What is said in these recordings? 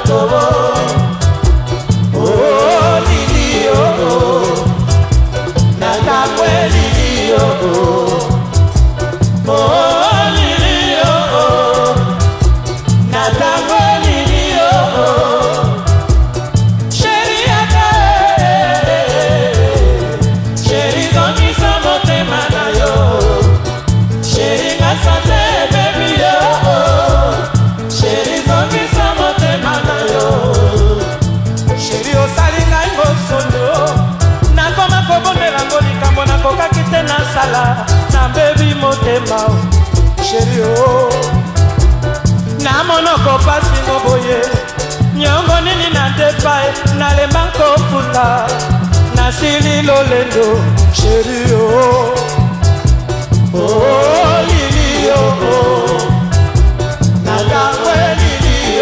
Na baby motema chéri oh na monoko pasi ngoboye nyongo nini na depae na lembanko futa na sili lolendo chéri oh oh lili oh na gangwe lili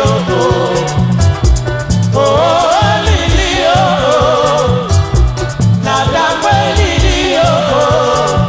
oh oh lili oh na gangwe lili oh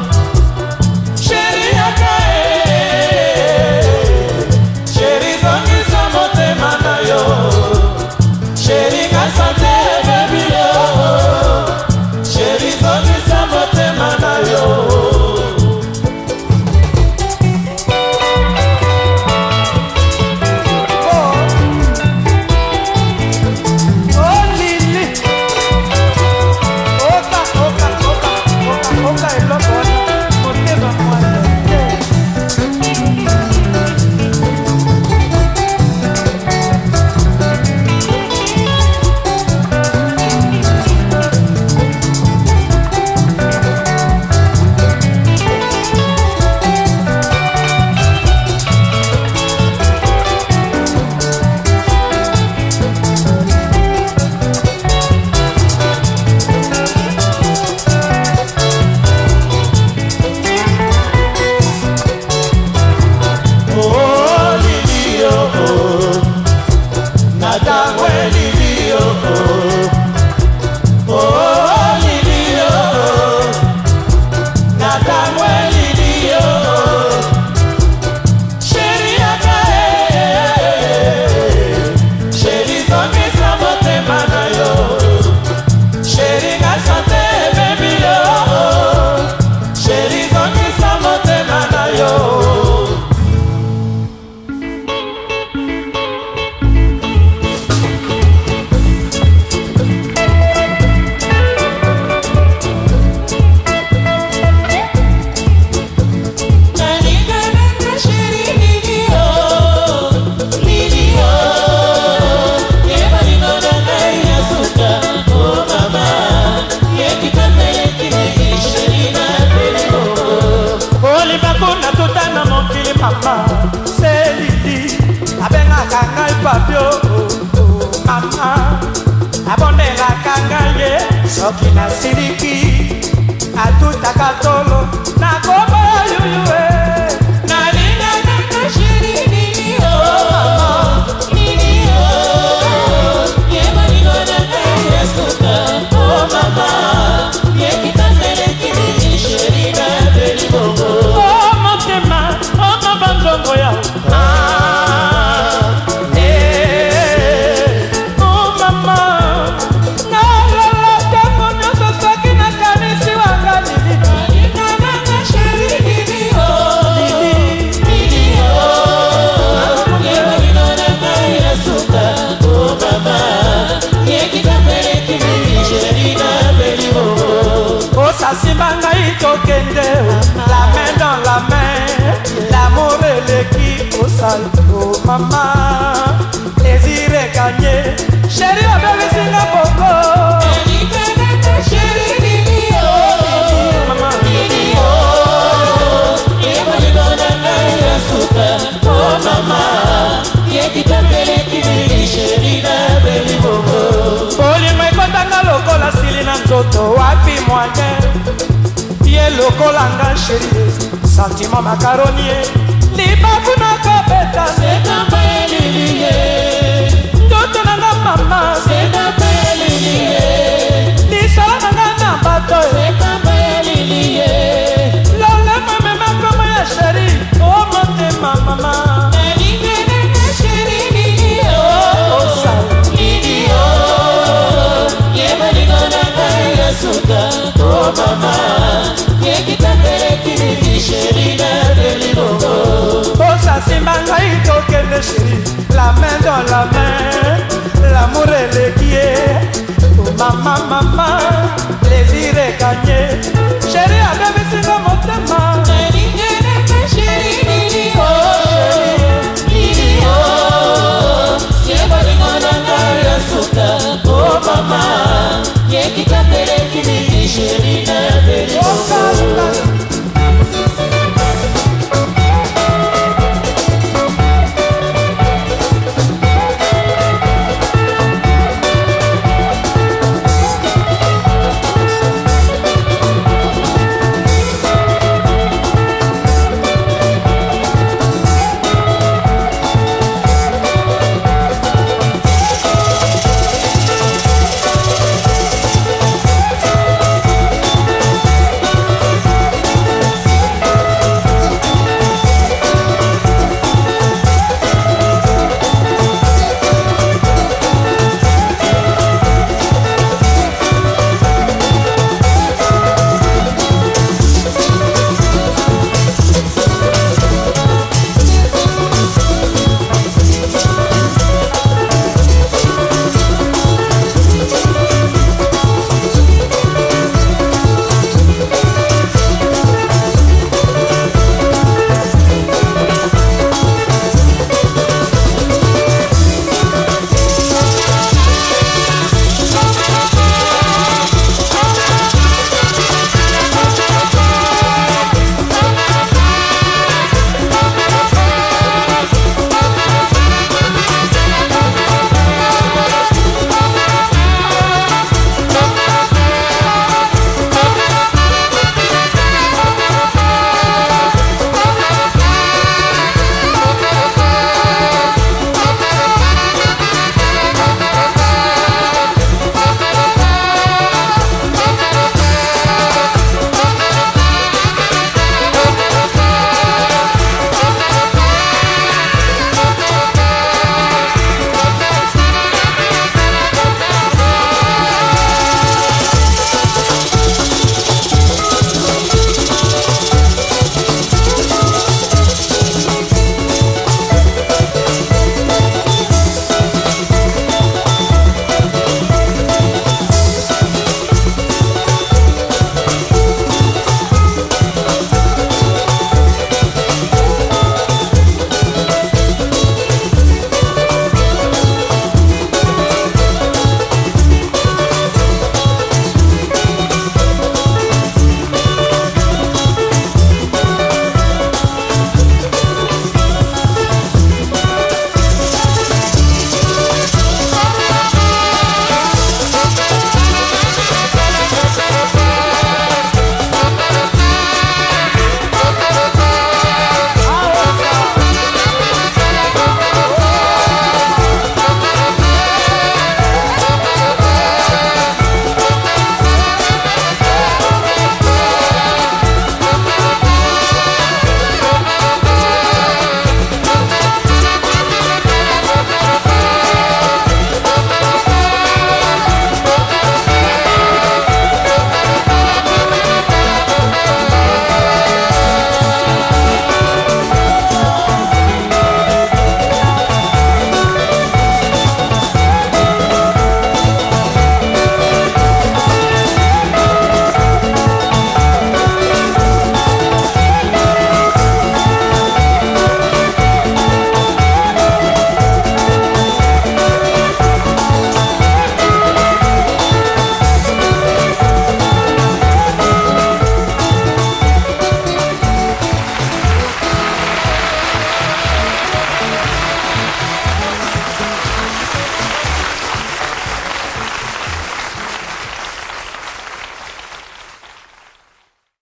soki na siliki atutaka tolo na kobo yuyue na linga na shiri nini oh nini oh yema ningona na yesuka oh mama yekitazele kini shiri na beli bongo oh motema oh mabanzongo ya Simanga itokende la main dans la main l'amour et l'équipe au salon maman désir est gagné chéri avec Singapour chéri Lili oh maman Lili oh yema dona na yasuka oh maman yekitapele kibili chéri na beli bobo poli mai kotanga lokola silina nzoto wapi moyen lokolanga chérie sentiment macaronier libaku na kabeta sekamba elilie ndoto nanga mama sekamba elilie lisala nanga na bato sekamba elilie lole mama koma ya chérie oh motema mama elingene na chérie lilie oh Simbangaï tokende chérie, la main dans la main, l'amour est l'équié. Oh maman, maman, plaisir est gagné. Chérie, à